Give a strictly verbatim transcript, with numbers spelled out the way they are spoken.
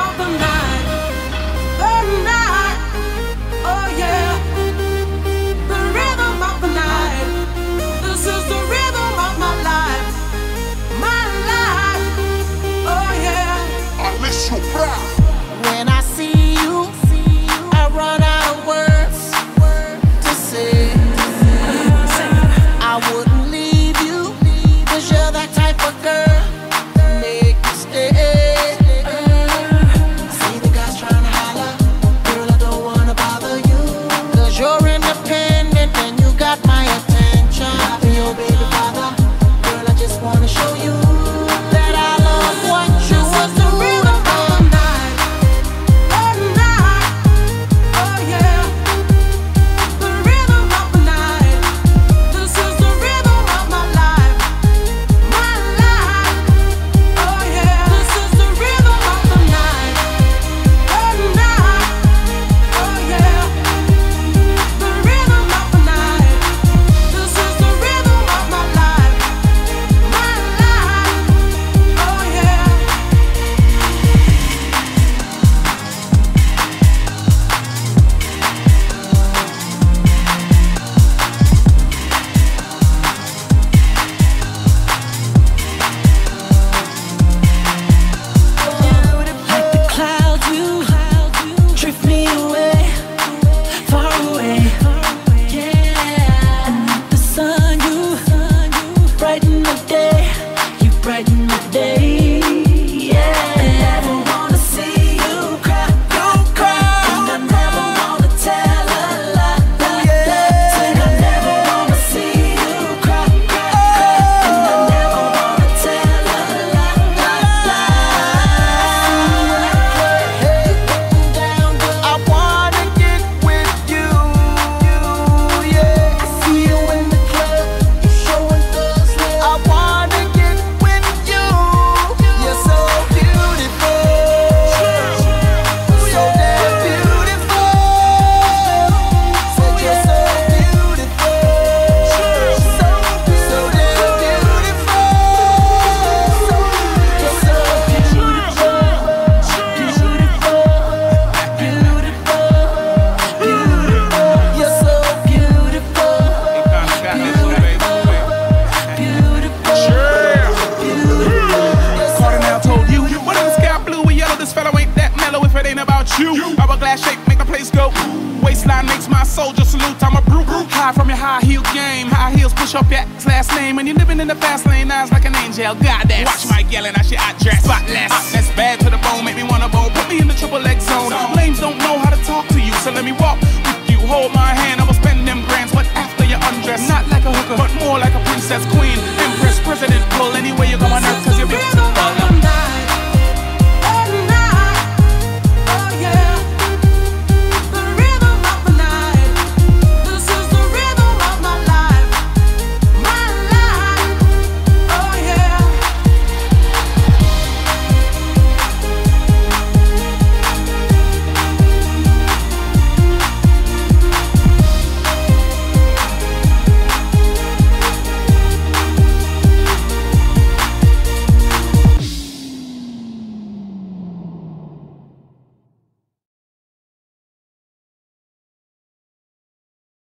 When I see you, I run out of words to say. I wouldn't leave you, cause you're that type of girl to make me stay. See the guys trying to holler, girl, I don't wanna bother you, cause you're independent and you got my attention. I'll be your baby father, girl, I just wanna show you that I love what you are doing. Hourglass shape make the place go. Waistline makes my soldier salute. I'm a brute. High from your high heel game. High heels push up your last name. And you're living in the fast lane. Eyes like an angel. Goddess. Watch my yelling. I shit I dress. Spotless. Hotness bad to the bone. Make me wanna bone. Put me in the triple X zone. Lames don't know how to talk to you. So let me walk with you. Hold my hand. I will spend them grands. But after you undress. Not like a hooker. But more like a princess queen. Empress, president. Pull anywhere you go on earth. Cause you're